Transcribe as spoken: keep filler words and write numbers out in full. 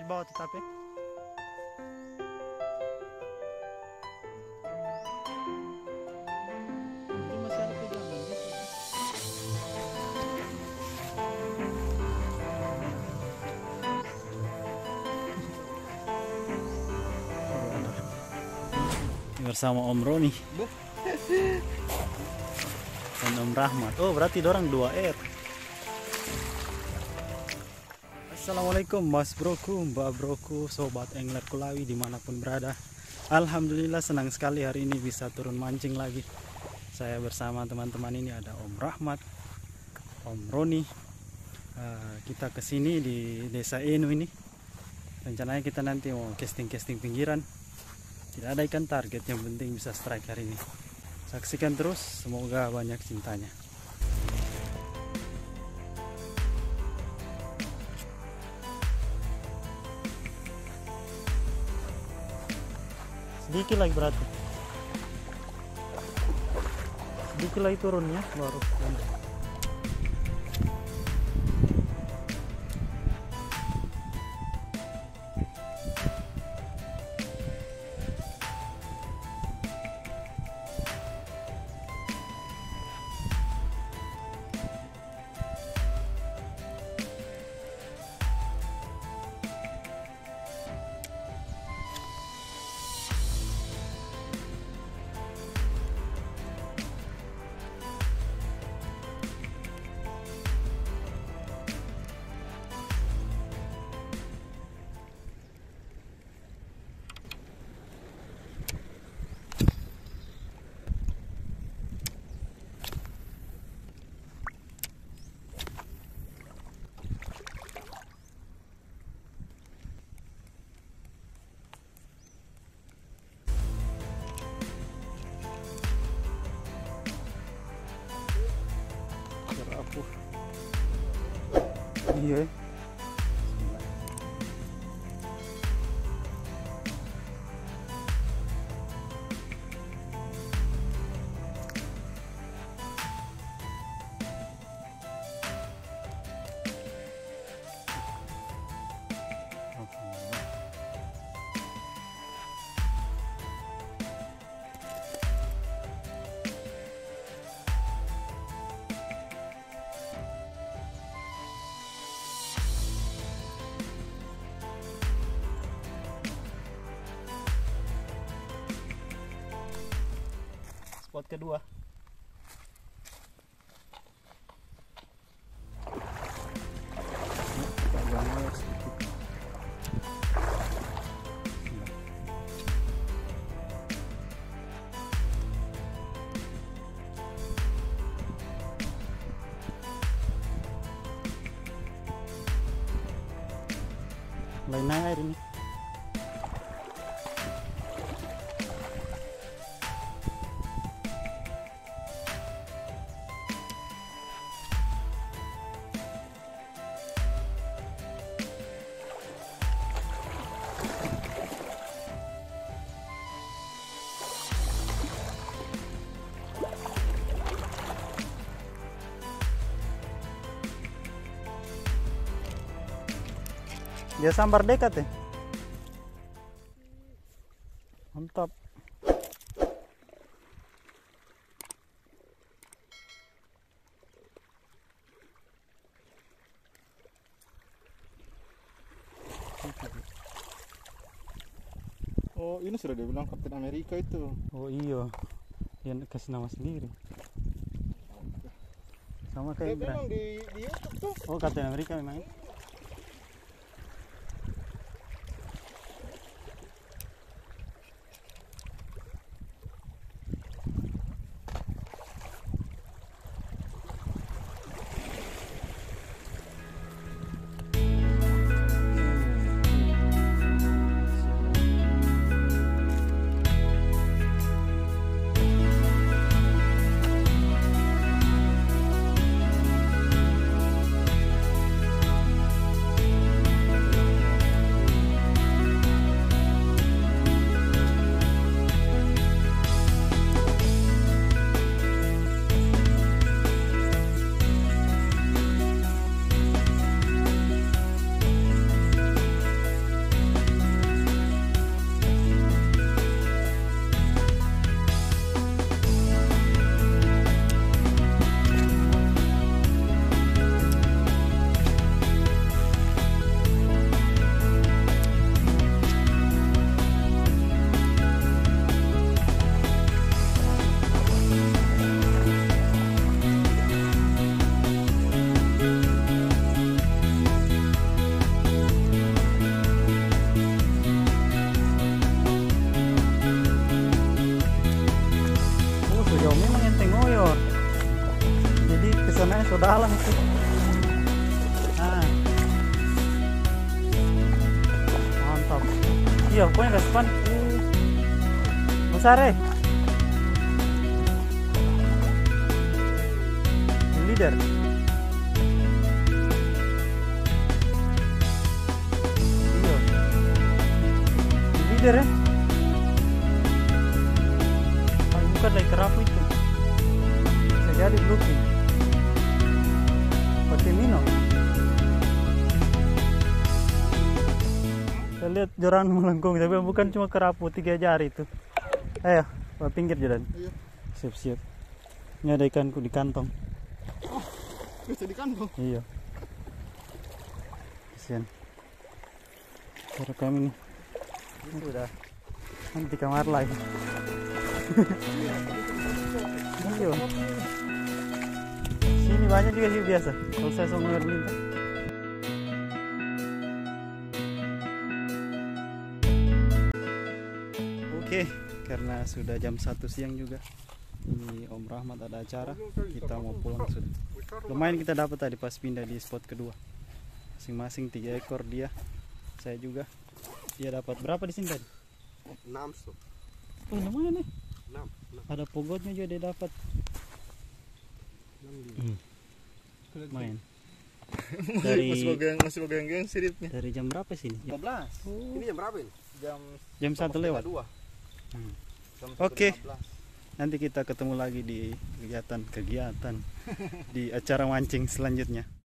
bawah tuh tapi. Ini masih ada pegangan gitu. Bersama Om Roni dan Om Rahmat. Oh berarti dorang dua R. Assalamualaikum mas broku, mbak broku, sobat angler Kulawi dimanapun berada. Alhamdulillah senang sekali hari ini bisa turun mancing lagi. Saya bersama teman-teman ini ada Om Rahmat, Om Roni. uh, Kita kesini di desa Enu ini. Rencananya kita nanti mau casting-casting pinggiran. Tidak ada ikan target, yang penting bisa strike hari ini. Saksikan terus, semoga banyak cintanya. Sedikit lagi berarti. Sedikit lagi turunnya baru. Iya. Spot kedua. Lain air ini. Dia sambar dekat ya. Mantap. Oh ini sudah dibilang Kapten Amerika itu. Oh iya, dia kasih nama sendiri. Sama kayak memang di, di YouTube tuh. Oh Kapten Amerika memang. dalam itu. Nah. Mantap. Iya, pokoknya gas pan. Besar eh. Leader. Iya. Leader ya. Ah, bukan dari kerapu itu. Bisa jadi bluefin. Pakai minum. Saya lihat joran melengkung, tapi bukan cuma kerapu tiga jari itu. Ayo, bawa pinggir jalan. Ayo. Siap-siap. Ini ada ikanku di kantong. Oh, bisa di kantong. Iya. Kasian. Cara kami nih. Ini udah nanti kamar lagi. Iya. Sini banyak juga sih biasa. Kalau saya sama minta. Oke, karena sudah jam satu siang juga. Ini Om Rahmat ada acara, kita mau pulang sudah. Lumayan kita dapat tadi pas pindah di spot kedua. Masing-masing tiga ekor dia, saya juga. Dia dapat berapa di sini tadi? enam so. Oh lumayan nih. enam. Ada pogotnya juga dia dapat. Hmm. Main. Dari masih bagian masih bagian geng siripnya. dari jam berapa sini? lima belas. Oh. Ini jam berapa ini? Jam Jam satu lewat. dua. Hmm. Jam Oke. satu lima belas. Nanti kita ketemu lagi di kegiatan-kegiatan di acara mancing selanjutnya.